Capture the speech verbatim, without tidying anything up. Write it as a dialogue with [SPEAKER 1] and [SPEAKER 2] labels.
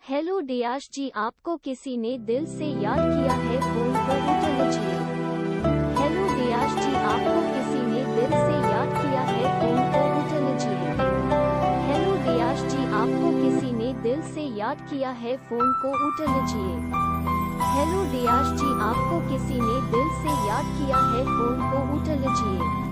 [SPEAKER 1] Hello डियाश जी, आपको किसी ने दिल से याद किया है, फोन को उठा लीजिए। हेलो डियाश जी, आपको किसी ने दिल से याद किया है, फोन को उठा लीजिए। हेलो डियाश जी, आपको किसी ने दिल से याद किया है, फोन को उठा लीजिए। हेलो डियाश जी, आपको किसी ने दिल से याद किया है, फोन को उठा लीजिए।